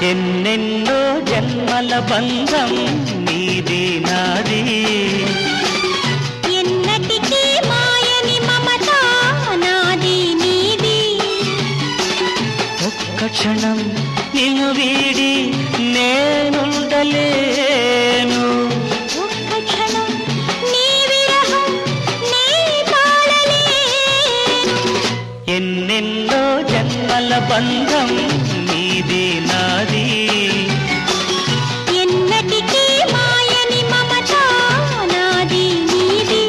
ఎన్నెన్నో జన్మల బంధం నీది నాది, ఎన్నటికీ మాయని మమత నాది నీది. ఒక్క క్షణం నిన్ను వీడి నేనుండలేను, ఒక్క క్షణం నీ విరహం నీ తాళలేను. ఎన్నెన్నో జన్మల బంధం నీది నాది, ఎన్నటికీ మాయని మమత నాది నీది.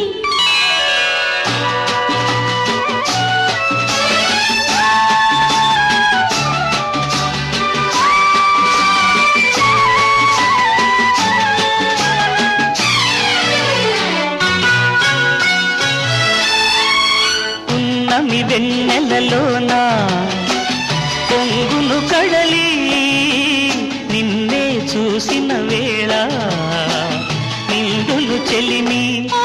ఉన్నమి వెన్నెలలోనా పొంగును కడలి నిన్నే చూసిన వేళ నిండులు చెలిమి.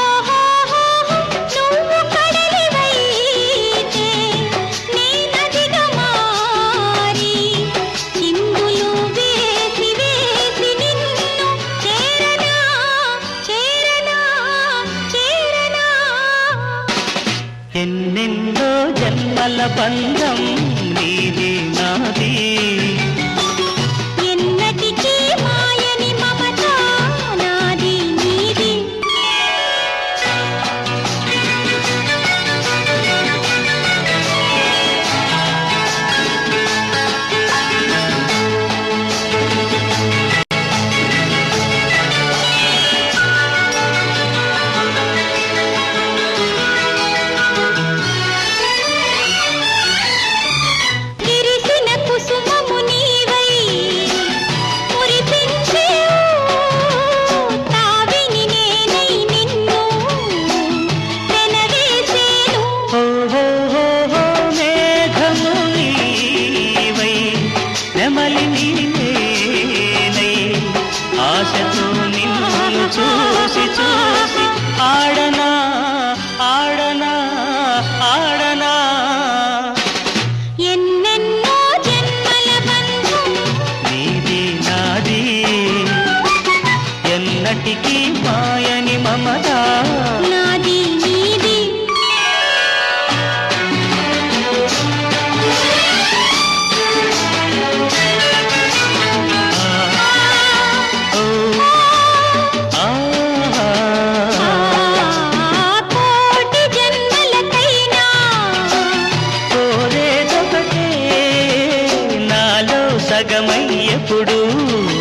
నువ్వు కడలివైతే నీ నదిగా మారి చిందులు వేసి వేసి నిన్ను చేరనా చేరనా చేరనా. ఎన్నెన్నో జన్మల బంధం నీది నాది, ఎన్నటికీ మాయని మమత నాది నీది. విరిసిన కుసుమము నీవై మురిపించేవు, తావిని నేనై నిన్ను వెనవేసేను. మేఘము నీవై నెమలి నీనేనై ఆశతో నిన్ను చూసి చూసి ఆడనా ఆడనా ఆడనా. ఎన్నెన్నో జన్మల బంధం నీది నాది, ఎన్నటికీ మాయని మమత నాది నీది. ఓ ఆ కోటి జన్మలకైనా కోరేదొకటే నాలో సగమై ఎప్పుడు